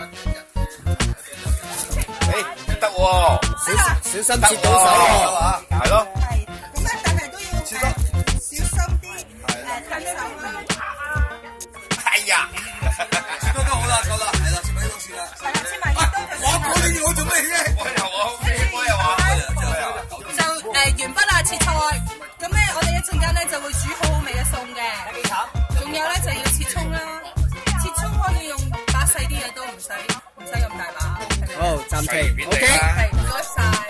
得喎，小心切到手喎，係咯。 咁咧，但係都要小心啲睇手啦。 係呀， 切多都好啦，夠啦，係啦，切埋呢度算啦。 係啦，切埋呢度就算啦。 我你要我做咩啫？ 我又話。 就完畢啦，切菜。咁咧，我哋一陣間咧就會煮好好味嘅餸嘅。仲有咧就要切葱啦，切葱可以用把細啲嘅刀，唔使咁大把。 好，暫停。OK。